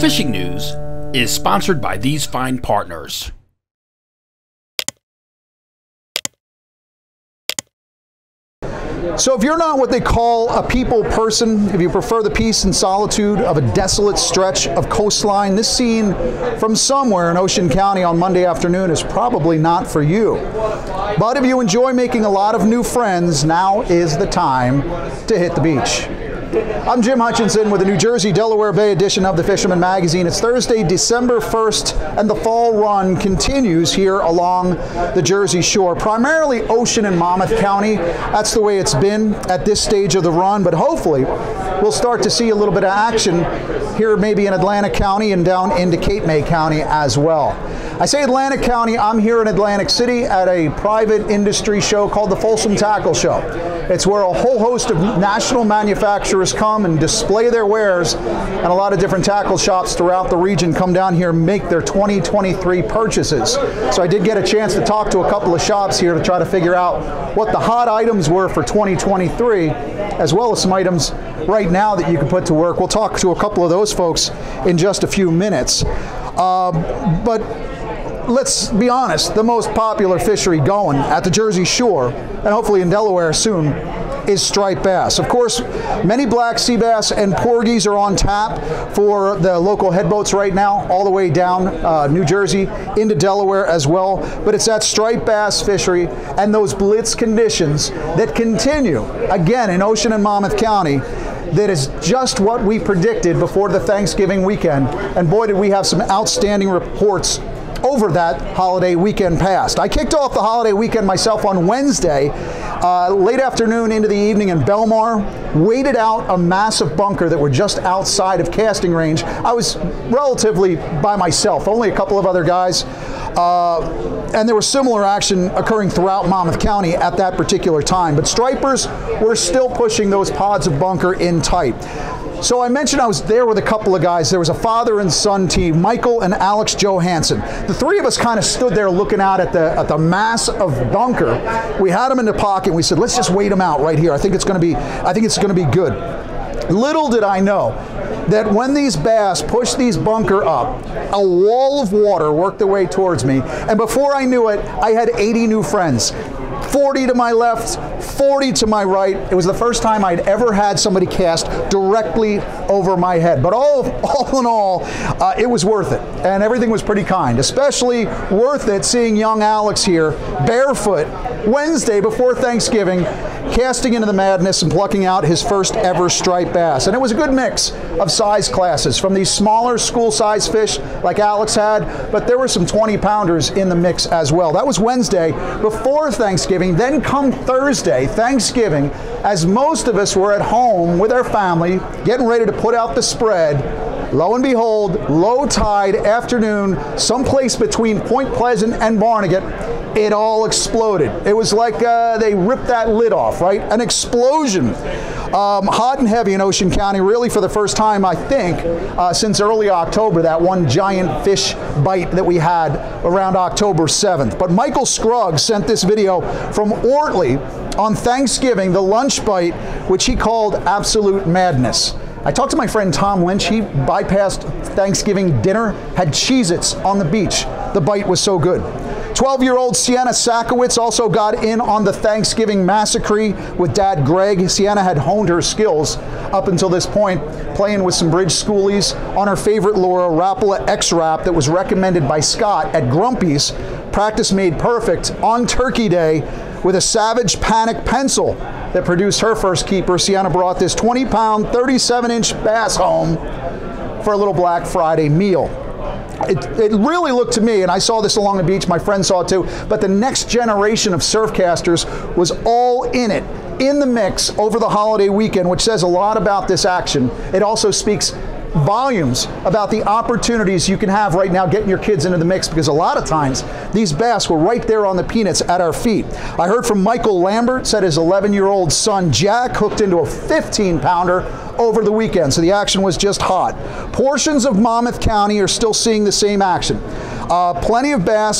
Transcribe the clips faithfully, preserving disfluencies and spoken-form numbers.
Fishing news is sponsored by these fine partners. So if you're not what they call a people person, if you prefer the peace and solitude of a desolate stretch of coastline, this scene from somewhere in Ocean County on Monday afternoon is probably not for you. But if you enjoy making a lot of new friends, now is the time to hit the beach. I'm Jim Hutchinson with the New Jersey Delaware Bay edition of the Fisherman magazine. It's Thursday, December first, and the fall run continues here along the Jersey shore, primarily Ocean and Monmouth County. That's the way it's been at this stage of the run, but hopefully we'll start to see a little bit of action here maybe in Atlantic County and down into Cape May County as well. I say Atlantic County, I'm here in Atlantic City at a private industry show called the Folsom Tackle Show. It's where a whole host of national manufacturers come and display their wares, and a lot of different tackle shops throughout the region come down here and make their twenty twenty-three purchases. So I did get a chance to talk to a couple of shops here to try to figure out what the hot items were for twenty twenty-three, as well as some items right now that you can put to work. We'll talk to a couple of those folks in just a few minutes. Uh, but let's be honest, the most popular fishery going at the Jersey Shore, and hopefully in Delaware soon, is striped bass. Of course, many black sea bass and porgies are on tap for the local headboats right now, all the way down uh, New Jersey into Delaware as well. But it's that striped bass fishery and those blitz conditions that continue, again, in Ocean and Monmouth County, that is just what we predicted before the Thanksgiving weekend. And boy, did we have some outstanding reports over that holiday weekend past. I kicked off the holiday weekend myself on Wednesday, uh, late afternoon into the evening in Belmar, waded out a massive bunker that were just outside of casting range. I was relatively by myself, only a couple of other guys, uh, and there was similar action occurring throughout Monmouth County at that particular time. But stripers were still pushing those pods of bunker in tight. So I mentioned I was there with a couple of guys. There was a father and son team, Michael and Alex Johansson. The three of us kind of stood there looking out at the at the mass of bunker. We had them in the pocket, and we said, let's just wait them out right here. I think it's going to be I think it's going to be good. Little did I know that when these bass pushed these bunker up, a wall of water worked their way towards me, and before I knew it, I had eighty new friends. forty to my left, forty to my right. It was the first time I'd ever had somebody cast directly over my head. But all, all in all, uh, it was worth it. And everything was pretty kind, especially worth it seeing young Alex here, barefoot, Wednesday before Thanksgiving, casting into the madness and plucking out his first ever striped bass. And it was a good mix of size classes, from these smaller school-size fish like Alex had, but there were some twenty pounders in the mix as well. That was Wednesday before Thanksgiving. Then come Thursday, Thanksgiving, as most of us were at home with our family, getting ready to put out the spread. Lo and behold, low tide afternoon, someplace between Point Pleasant and Barnegat, it all exploded. It was like uh, they ripped that lid off, right? An explosion. Um, hot and heavy in Ocean County, really for the first time, I think, uh, since early October, that one giant fish bite that we had around October seventh. But Michael Scruggs sent this video from Ortley on Thanksgiving, the lunch bite, which he called absolute madness. I talked to my friend Tom Lynch. He bypassed Thanksgiving dinner, had Cheez-Its on the beach. The bite was so good. twelve-year-old Sienna Sakowitz also got in on the Thanksgiving massacre with Dad Greg. Sienna had honed her skills up until this point, playing with some bridge schoolies on her favorite lure, Rapala X-Rap, that was recommended by Scott at Grumpy's. Practice made perfect on Turkey Day with a Savage Panic pencil that produced her first keeper. Sienna brought this twenty pound, thirty-seven inch bass home for a little Black Friday meal. It, it really looked to me, and I saw this along the beach, my friend saw it too, but the next generation of surfcasters was all in it, in the mix over the holiday weekend, which says a lot about this action. It also speaks volumes about the opportunities you can have right now getting your kids into the mix, because a lot of times these bass were right there on the peanuts at our feet. I heard from Michael Lambert, said his eleven-year-old son Jack hooked into a fifteen pounder over the weekend, so the action was just hot. Portions of Monmouth County are still seeing the same action. Uh, plenty of bass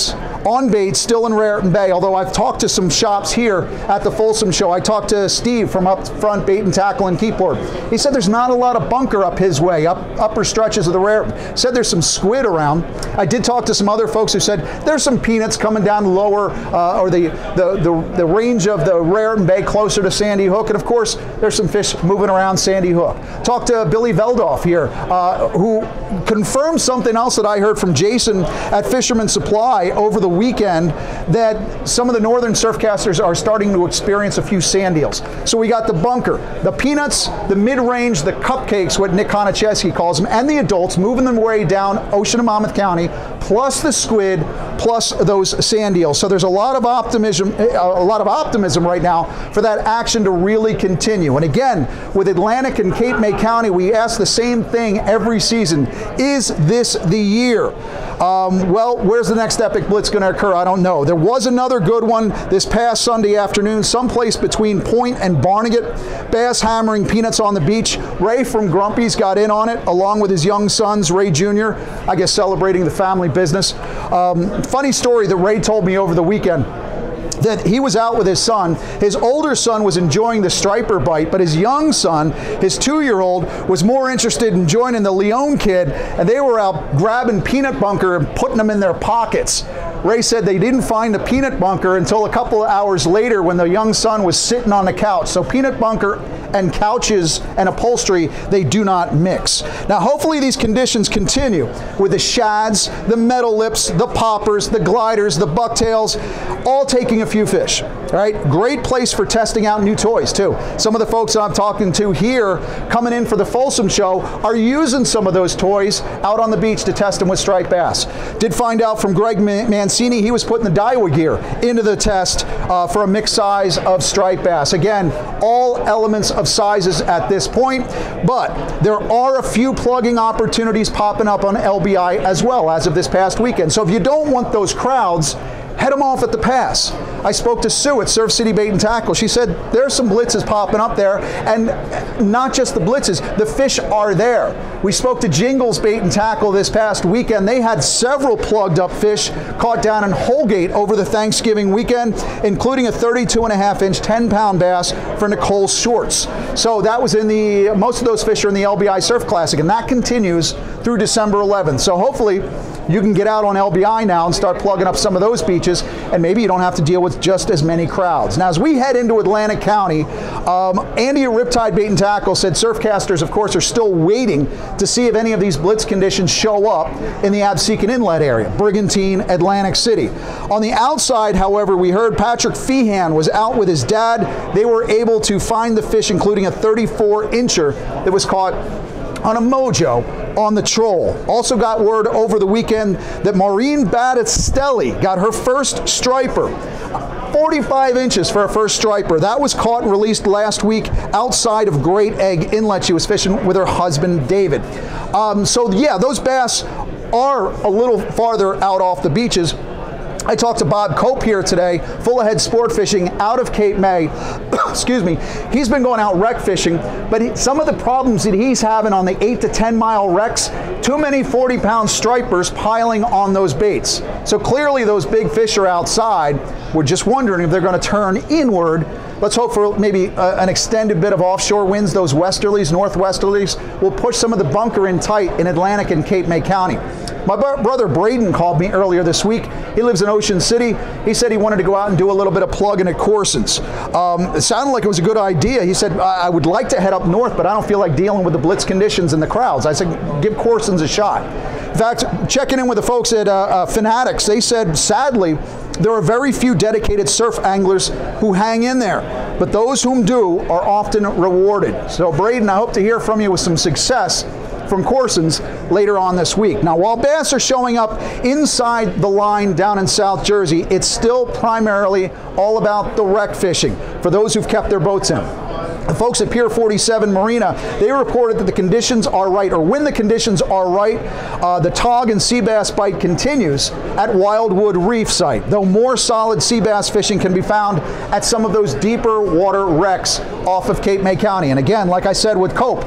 on bait still in Raritan Bay, although I've talked to some shops here at the Folsom Show. I talked to Steve from Up Front Bait and Tackle in Keyport. He said there's not a lot of bunker up his way, up upper stretches of the Raritan. Said there's some squid around. I did talk to some other folks who said there's some peanuts coming down the lower, uh, or the, the, the, the range of the Raritan Bay closer to Sandy Hook, and of course there's some fish moving around Sandy Hook. Talked to Billy Veldoff here, uh, who confirmed something else that I heard from Jason at Fisherman Supply over the weekend, that some of the northern surfcasters are starting to experience a few sand eels. So we got the bunker, the peanuts, the mid-range, the cupcakes, what Nick Konacheski calls them, and the adults moving their way down Ocean and Monmouth County, plus the squid, plus those sand eels. So there's a lot of optimism, a lot of optimism right now for that action to really continue. And again, with Atlantic and Cape May County, we ask the same thing every season. Is this the year? Um, well, where's the next epic blitz going to occur? I don't know. There was another good one this past Sunday afternoon, someplace between Point and Barnegat. Bass hammering peanuts on the beach. Ray from Grumpy's got in on it, along with his young sons, Ray Junior, I guess celebrating the family business. Um, funny story that Ray told me over the weekend, that he was out with his son. His older son was enjoying the striper bite, but his young son, his two-year-old, was more interested in joining the Leone kid, and they were out grabbing peanut bunker and putting them in their pockets. Ray said they didn't find the peanut bunker until a couple of hours later when the young son was sitting on the couch. So peanut bunker and couches and upholstery, they do not mix. Now hopefully these conditions continue with the shads, the metal lips, the poppers, the gliders, the bucktails, all taking a few fish. All right, great place for testing out new toys too. Some of the folks I'm talking to here coming in for the Folsom Show are using some of those toys out on the beach to test them with striped bass. Did find out from Greg Mancini he was putting the Daiwa gear into the test uh, for a mixed size of striped bass. Again, all elements of sizes at this point, but there are a few plugging opportunities popping up on L B I as well as of this past weekend. So if you don't want those crowds, head them off at the pass. I spoke to Sue at Surf City Bait and Tackle. She said there's some blitzes popping up there, and not just the blitzes, the fish are there. We spoke to Jingles Bait and Tackle this past weekend. They had several plugged up fish caught down in Holgate over the Thanksgiving weekend, including a thirty-two and a half inch, ten pound bass for Nicole Shorts. So that was in the, most of those fish are in the L B I Surf Classic, and that continues through December eleventh. So hopefully you can get out on L B I now and start plugging up some of those beaches, and maybe you don't have to deal with just as many crowds. Now, as we head into Atlantic County, um, Andy at Riptide Bait and Tackle said surfcasters, of course, are still waiting to see if any of these blitz conditions show up in the Absecon Inlet area, Brigantine, Atlantic City. On the outside, however, we heard Patrick Feehan was out with his dad. They were able to find the fish, including a thirty-four incher that was caught on a mojo on the Troll. Also got word over the weekend that Maureen Battistelli got her first striper. forty-five inches for her first striper. That was caught and released last week outside of Great Egg Inlet. She was fishing with her husband, David. Um, so yeah, those bass are a little farther out off the beaches. I talked to Bob Cope here today, Full Ahead Sport Fishing out of Cape May. Excuse me. He's been going out wreck fishing, but he, some of the problems that he's having on the eight to ten mile wrecks, too many forty pound stripers piling on those baits. So clearly those big fish are outside. We're just wondering if they're going to turn inward. Let's hope for maybe uh, an extended bit of offshore winds. Those westerlies, northwesterlies will push some of the bunker in tight in Atlantic and Cape May County. My brother Braden called me earlier this week. He lives in Ocean City. He said he wanted to go out and do a little bit of plugging at Corson's. Um, it sounded like it was a good idea. He said, I would like to head up north, but I don't feel like dealing with the blitz conditions and the crowds. I said, give Corson's a shot. In fact, checking in with the folks at uh, uh, Fanatics, they said, sadly, there are very few dedicated surf anglers who hang in there, but those whom do are often rewarded. So Braden, I hope to hear from you with some success from Corson's later on this week. Now, while bass are showing up inside the line down in South Jersey, it's still primarily all about the wreck fishing for those who've kept their boats in. The folks at Pier forty-seven Marina, they reported that the conditions are right, or when the conditions are right, uh, the tog and sea bass bite continues at Wildwood Reef site, though more solid sea bass fishing can be found at some of those deeper water wrecks off of Cape May County. And again, like I said with Cope,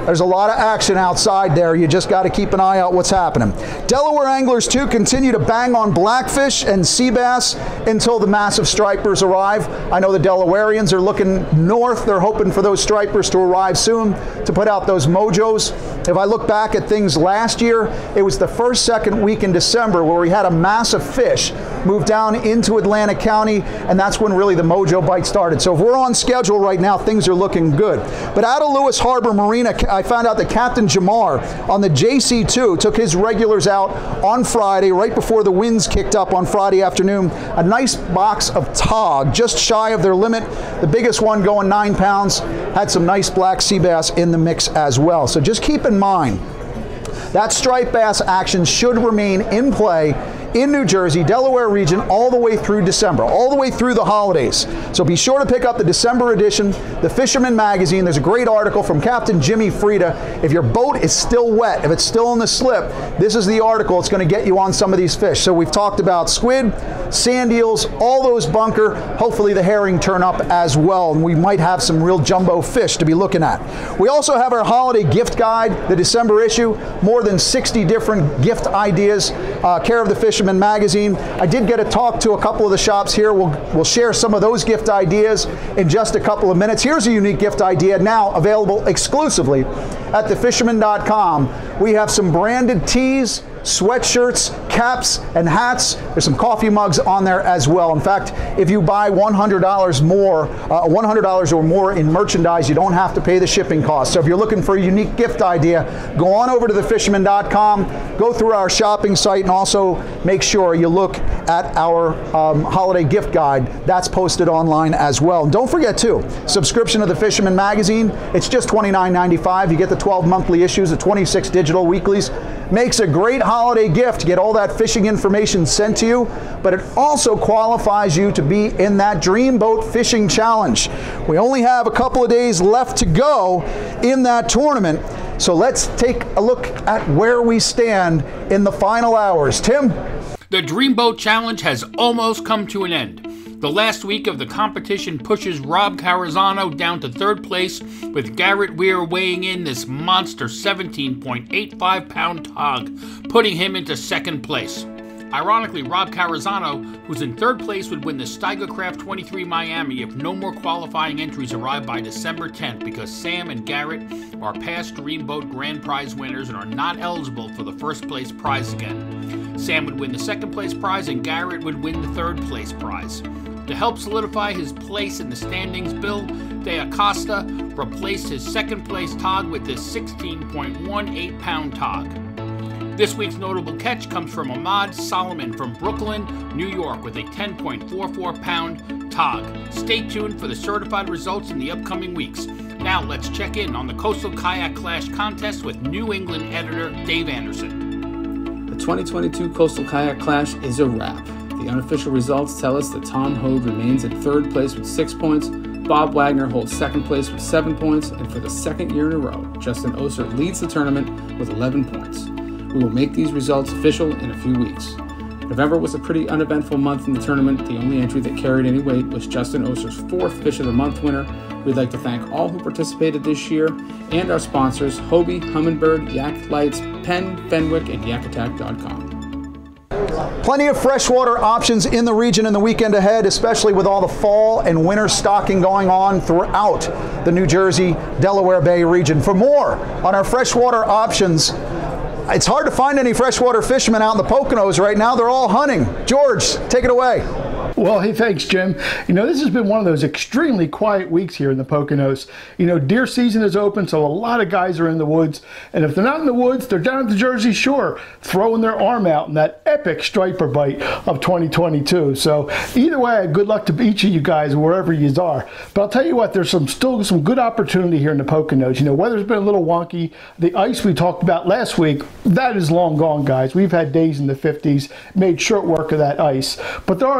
There's a lot of action outside there. You just got to keep an eye out what's happening. Delaware anglers, too, continue to bang on blackfish and sea bass until the massive stripers arrive. I know the Delawareans are looking north. They're hoping for those stripers to arrive soon to put out those mojos. If I look back at things last year, it was the first, second week in December where we had a massive fish move down into Atlantic County, and that's when really the mojo bite started. So if we're on schedule right now, things are looking good. But out of Lewis Harbor Marina, I found out that Captain Jamar on the J C two took his regulars out on Friday, right before the winds kicked up on Friday afternoon. A nice box of tog, just shy of their limit. The biggest one going nine pounds. Had some nice black sea bass in the mix as well. So just keep in mind, that striped bass action should remain in play in New Jersey, Delaware region, all the way through December, all the way through the holidays. So be sure to pick up the December edition, the Fisherman magazine. There's a great article from Captain Jimmy Frieda. If your boat is still wet, if it's still in the slip, this is the article. It's going to get you on some of these fish. So we've talked about squid, sand eels, all those bunker. Hopefully the herring turn up as well, and we might have some real jumbo fish to be looking at. We also have our holiday gift guide, the December issue, more than sixty different gift ideas, uh, care of the Fisherman magazine. I did get to talk to a couple of the shops here. We'll, we'll share some of those gift ideas in just a couple of minutes. Here's a unique gift idea now available exclusively at the fisherman dot com. We have some branded tees, sweatshirts, caps, and hats. There's some coffee mugs on there as well. In fact, if you buy one hundred dollars more, uh, one hundred dollars or more in merchandise, you don't have to pay the shipping cost. So if you're looking for a unique gift idea, go on over to the fisherman dot com, go through our shopping site, and also make sure you look at our um, holiday gift guide. That's posted online as well. And don't forget, too, subscription to the Fisherman magazine. It's just twenty-nine ninety-five. You get the twelve monthly issues, the twenty-six digital weeklies. Makes a great holiday gift to get all that fishing information sent to you, but it also qualifies you to be in that Dream Boat Fishing Challenge. We only have a couple of days left to go in that tournament, so let's take a look at where we stand in the final hours. Tim? The Dream Boat Challenge has almost come to an end. The last week of the competition pushes Rob Carazano down to third place, with Garrett Weir weighing in this monster seventeen point eight five pound tog, putting him into second place. Ironically, Rob Carazano, who's in third place, would win the Steigercraft twenty-three Miami if no more qualifying entries arrive by December tenth, because Sam and Garrett are past Dreamboat Grand Prize winners and are not eligible for the first place prize again. Sam would win the second place prize and Garrett would win the third place prize. To help solidify his place in the standings, Bill De Acosta replaced his second place tog with this sixteen point one eight pound tog. This week's notable catch comes from Ahmad Solomon from Brooklyn, New York, with a ten point four four pound tog. Stay tuned for the certified results in the upcoming weeks. Now let's check in on the Coastal Kayak Clash contest with New England editor Dave Anderson. The twenty twenty-two Coastal Kayak Clash is a wrap. The unofficial results tell us that Tom Hogue remains in third place with six points, Bob Wagner holds second place with seven points, and for the second year in a row, Justin Oser leads the tournament with eleven points. We will make these results official in a few weeks. November was a pretty uneventful month in the tournament. The only entry that carried any weight was Justin Oser's fourth Fish of the Month winner. We'd like to thank all who participated this year and our sponsors, Hobie, Humminbird, Yak Lights, Penn, Fenwick, and yak attack dot com. Plenty of freshwater options in the region in the weekend ahead, especially with all the fall and winter stocking going on throughout the New Jersey, Delaware Bay region. For more on our freshwater options, it's hard to find any freshwater fishermen out in the Poconos right now. They're all hunting. George, take it away. Well, hey, thanks, Jim. You know, this has been one of those extremely quiet weeks here in the Poconos. You know, deer season is open, so a lot of guys are in the woods. And if they're not in the woods, they're down at the Jersey Shore, throwing their arm out in that epic striper bite of twenty twenty-two. So either way, good luck to each of you guys wherever you are. But I'll tell you what, there's some still some good opportunity here in the Poconos. You know, weather's been a little wonky. The ice we talked about last week, that is long gone, guys. We've had days in the fifties, made short work of that ice. But there are a few things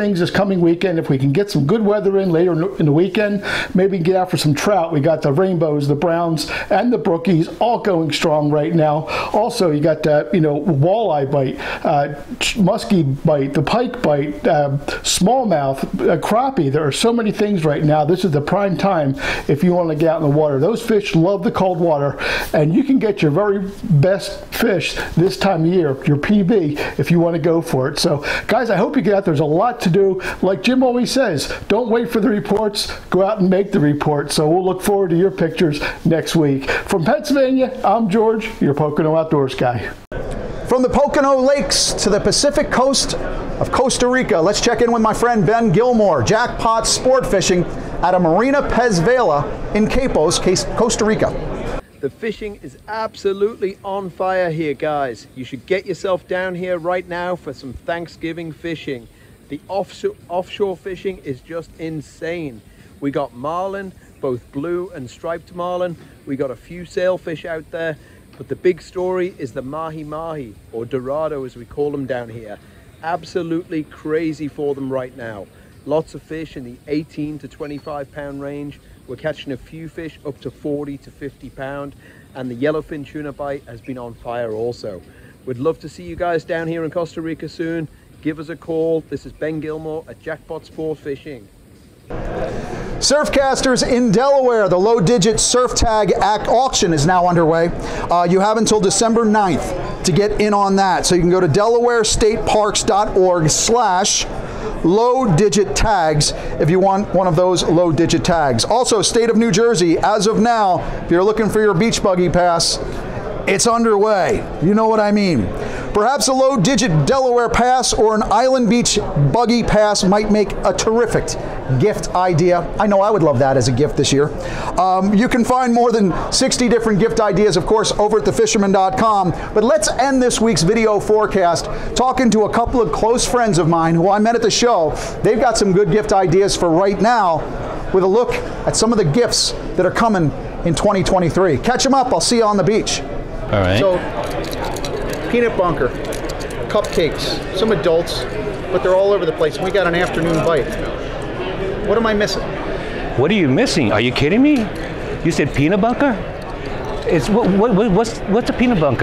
things this coming weekend. If we can get some good weather in later in the weekend, maybe get out for some trout. We got the rainbows, the browns, and the brookies all going strong right now. Also, you got that, you know, walleye bite, uh, muskie bite, the pike bite, uh, smallmouth, uh, crappie. There are so many things right now. This is the prime time if you want to get out in the water. Those fish love the cold water, and you can get your very best fish this time of year, your P B, if you want to go for it. So, guys, I hope you get out. There's a lot to do. Like Jim always says, don't wait for the reports. Go out and make the report. So we'll look forward to your pictures next week. From Pennsylvania, I'm George, your Pocono Outdoors guy. From the Pocono Lakes to the Pacific coast of Costa Rica, let's check in with my friend Ben Gilmore, jackpot sport fishing at a Marina Pez Vela in Capos, Costa Rica. The fishing is absolutely on fire here, guys. You should get yourself down here right now for some Thanksgiving fishing. The offshore, offshore fishing is just insane. We got marlin, both blue and striped marlin. We got a few sailfish out there. But the big story is the mahi-mahi, or dorado as we call them down here. Absolutely crazy for them right now. Lots of fish in the eighteen to twenty-five pound range. We're catching a few fish up to forty to fifty pound. And the yellowfin tuna bite has been on fire also. We'd love to see you guys down here in Costa Rica soon. Give us a call. This is Ben Gilmore at Jackpot Sport Fishing. Surfcasters in Delaware, the low-digit surf tag act auction is now underway. Uh, you have until December ninth to get in on that. So you can go to delaware state parks dot org slash low-digit tags if you want one of those low-digit tags. Also, State of New Jersey, as of now, if you're looking for your beach buggy pass, it's underway. You know what I mean. Perhaps a low-digit Delaware pass or an Island Beach buggy pass might make a terrific gift idea. I know I would love that as a gift this year. Um, you can find more than sixty different gift ideas, of course, over at the fisherman dot com. But let's end this week's video forecast talking to a couple of close friends of mine who I met at the show. They've got some good gift ideas for right now with a look at some of the gifts that are coming in twenty twenty-three. Catch them up. I'll see you on the beach. All right. So, peanut bunker, cupcakes, some adults, but they're all over the place. We got an afternoon bite. What am I missing? What are you missing? Are you kidding me? You said peanut bunker? It's what, what, what's what's a peanut bunker?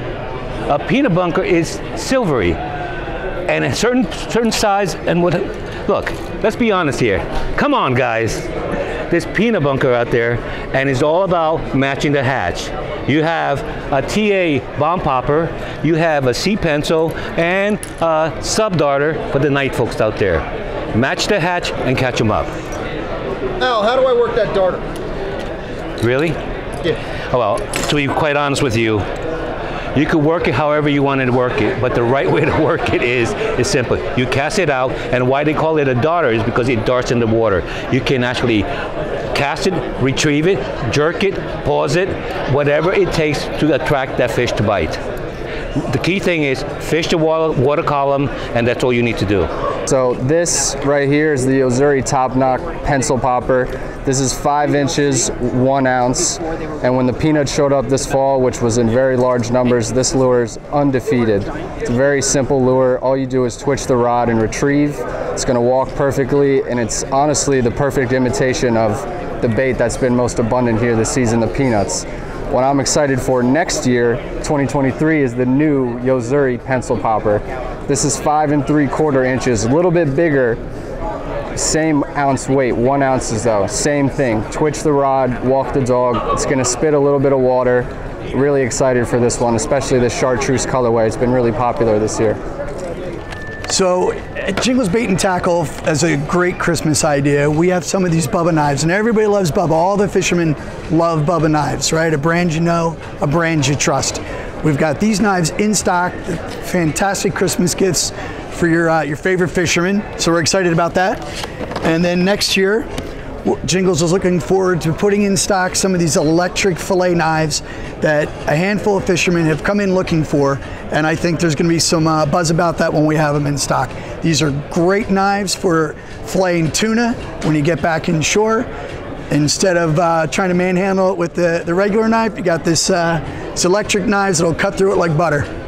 A peanut bunker is silvery, and a certain certain size. And what? Look, let's be honest here. Come on, guys. There's peanut bunker out there, and it's all about matching the hatch. You have a T A bomb popper, you have a sea pencil, and a sub darter for the night folks out there. Match the hatch and catch them up. Al, how do I work that darter? Really? Yeah. Oh, well, to be quite honest with you, you could work it however you wanted to work it, but the right way to work it is is simple. You cast it out, and why they call it a darter is because it darts in the water. You can actually cast it, retrieve it, jerk it, pause it, whatever it takes to attract that fish to bite. The key thing is fish the water, water column, and that's all you need to do. So this right here is the Yozuri Top Knock Pencil Popper. This is five inches, one ounce. And when the peanuts showed up this fall, which was in very large numbers, this lure is undefeated. It's a very simple lure. All you do is twitch the rod and retrieve. It's gonna walk perfectly, and it's honestly the perfect imitation of the bait that's been most abundant here this season, the peanuts. What I'm excited for next year, twenty twenty-three, is the new Yozuri Pencil Popper. This is five and three quarter inches, a little bit bigger, same ounce weight, one ounces though, same thing. Twitch the rod, walk the dog. It's gonna spit a little bit of water. Really excited for this one, especially the chartreuse colorway. It's been really popular this year. So Jingles Bait and Tackle as a great Christmas idea. We have some of these Bubba knives, and everybody loves Bubba. All the fishermen love Bubba knives, right? A brand you know, a brand you trust. We've got these knives in stock, fantastic Christmas gifts for your uh, your favorite fishermen. So we're excited about that. And then next year, Jingles is looking forward to putting in stock some of these electric fillet knives that a handful of fishermen have come in looking for, and I think there's going to be some uh, buzz about that when we have them in stock. These are great knives for filleting tuna when you get back in shore. Instead of uh, trying to manhandle it with the, the regular knife, you got this, uh, this electric knives that'll cut through it like butter.